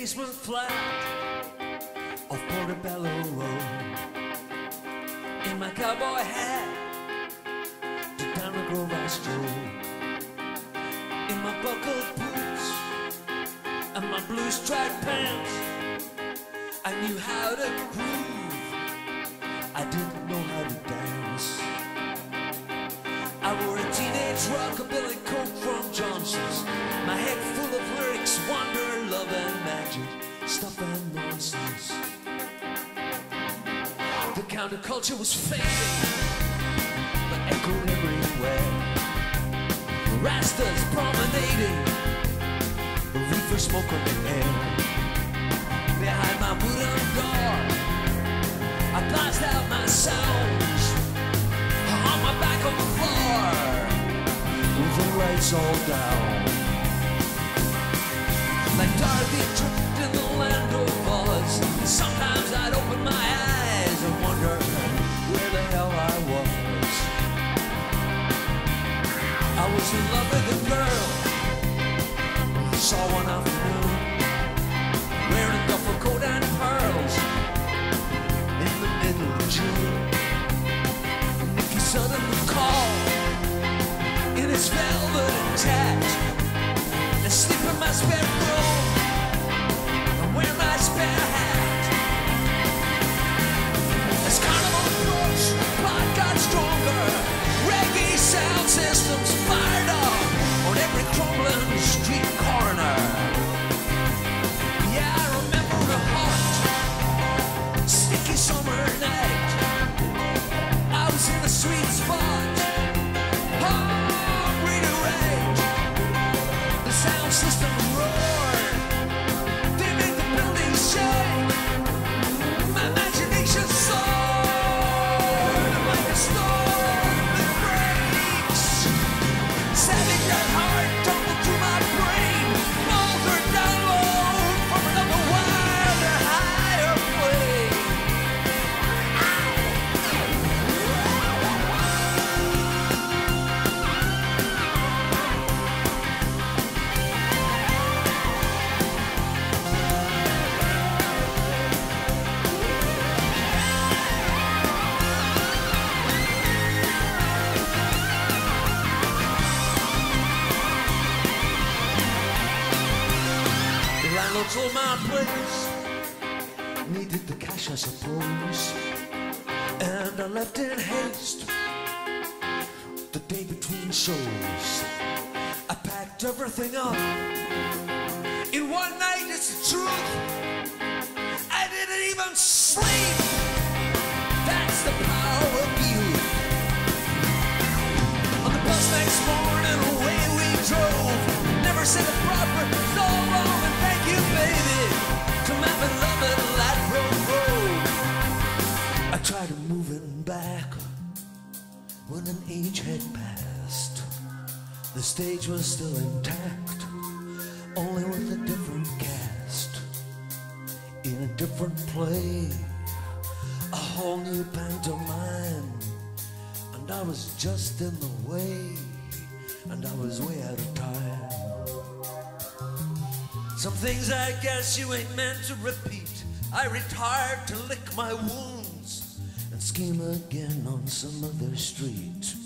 basement flat of Portobello Road. In my cowboy hat, to down the Grove I strolled. In my buckled boots and my blue striped pants, I knew how to groove, I didn't know how to dance. I wore a teenage rockabilly coat from Johnson's, my head full of lyrics, wonder, love and magic, stuff and nonsense. The counterculture was fading, but echoed everywhere. Rastas promenading, the reefer smoke on the air. Behind my wooden door, I blast out my sounds. On my back on the floor, with the lights all down. Like Dorothy tripped in the land of Oz, sometimes I'd open my eyes and wonder where the hell I was. I was in love with a girl, I saw one afternoon, wearing a duffel coat and pearls, in the middle of June. Nicky suddenly called, in his velvet and tat, and sleep in my spare room, and wear my spare hat. As Carnival approached, plot got stronger, reggae sound systems fired up on every crumbling street corner. Yeah, I remember a hot, sticky summer night. I was in the sweet spot, hungry to rage. The sound system roared, they made the building shake. My imagination soared like a storm that breaks. Savage and heart tumbled through my brain, altered download from another wilder, higher plane. The landlord sold my place, needed the cash I suppose, and I left in haste the day between shows. I packed everything up in one night, it's the truth. I didn't even sleep, that's the power of youth. On the bus next morning, away we drove. Never said a proper so long and thank you, baby, to my beloved Ladbroke Road. I tried moving back when an age had passed. The stage was still intact, only with a different cast. In a different play, a whole new pantomime. And I was just in the way, and I was way out of time. Some things I guess you ain't meant to repeat. I retired to lick my wounds and scheme again on some other street.